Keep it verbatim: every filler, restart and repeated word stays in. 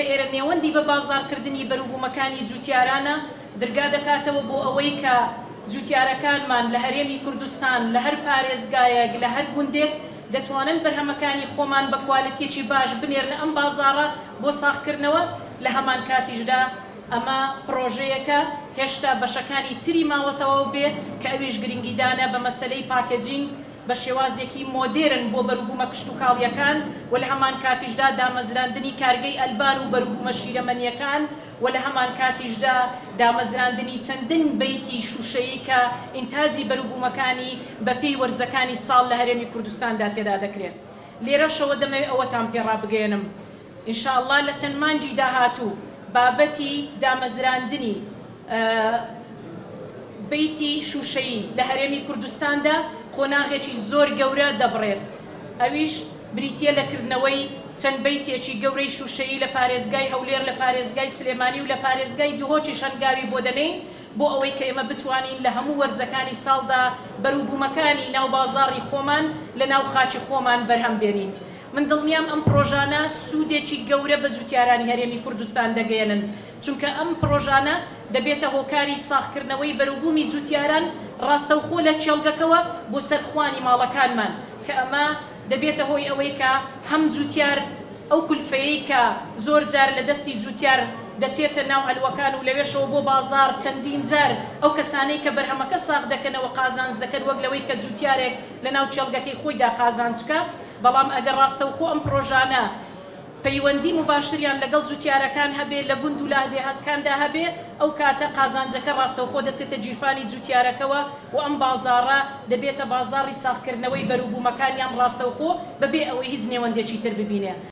کە ئێرە نێوەندی بە بازاڕکردنی بەروبوومەکانی جوتیارانە دەرگا دەکاتەوە بۆ ئەوەی کە جوتیارەکانمان لە هەرێمی کوردستان لە هەر پارێزگایەک لە هەر گوندێک دەتوانن بەرهەمەکانی خۆمان بە کوالیتیەکی باش بنێرنە ئەم بازاڕە بۆ ساختکردنەوە. لە هەمان کاتیشدا ئەمە پرۆژەیەکە هێشتا بەشەکانی تری ماوەتەوە بێ کە ئەویش گرنگیدانە بە مەسەلەی پاکەجینگ بە شێوازێکی مۆدێرن بۆ بەروبوومە کشت و کاڵیەکان و لە هەمان کاتیشدا دامەزراندنی کارگەی ئەلبان و بەروبوومە شیرەمەنیەکان و لە هەمان کاتیشدا دامەزراندنی چەندین بەیتی شوشەیی کە ئینتاجی بەروبوومەکانی بە پێی وەرزەکانی ساڵ لە هەرێمی کوردستاندا تێدا دەکرێت. لێرەشەوە دەمەوێت ئەوەتان پێڕابگەێنم ئینشاءڵڵا لە چەند مانگی داهاتوو بابەتی دامەزراندنی بەیتی شوشەیی لە هەرێمی کوردستاندا قۆناغێکی زۆر گەورە دەبڕێت. ئەویش بریتیە لەکردنەوەی چەند بەیتێکی گەورەی شوشەیی لە پارێزگای هەولێر لە پارێزگای سلێمانی و لە پارێزگای دوهۆکی شەنگاوی بۆ دەنین بۆ ئەوەی کە ئێمە بتوانین لە هەموو وەرزەکانی ساڵدا بەروبوومەکانی ناو بازاڕی خۆمان لە ناو خاچی خۆمان بەرهەم بێنین. من دڵنیام ئەم پرۆژانە سوودێکی گەورە بە جوتیارانی هەرێمی کوردستان دەگەێنن چونکە ئەم پرۆژانە دەبێتە هۆکاری ساختکردنەوەی بەروبوومی جوتیاران ڕاستەوخۆ لە چێڵگەکەوە بۆ سەرخوانی ماڵەکانمان کە ئەمە دەبێتە هۆی ئەوەی کە هەم جوتیار ئەو کولفەیەی کە زۆر جار لە دەستی جوتیار دەچێتە ناو ئەلوەکان و لەوێشەوە بۆ بازار چەندین جار ئەو کەسانەی کە بەرهەمەکە ساخت دەکەنەوە قازانج دەکەن وەک لەوەی کە جوتیارێک لە ناو چێڵگەکەی خۆیدا قازانج بکە. بەڵام ئەگەر ڕاستەوخۆ ئەم پرۆژانە پەیوەندی مباشریان لەگەڵ جوتیارەکان هەبێ لە گوند و لادێهاتکاندا هەبێ ئەو کاتە قازانجەکە ڕاستەوخۆ دەچێتە جیرفانی جوتیارەکەوە و ئەم بازاڕە دەبێتە بازاڕی ساختکردنەوەی بەروبوومەکانیان ڕاستەوخۆ بەبێ ئەوەی هیچ نێوەندێکی تر ببینێ.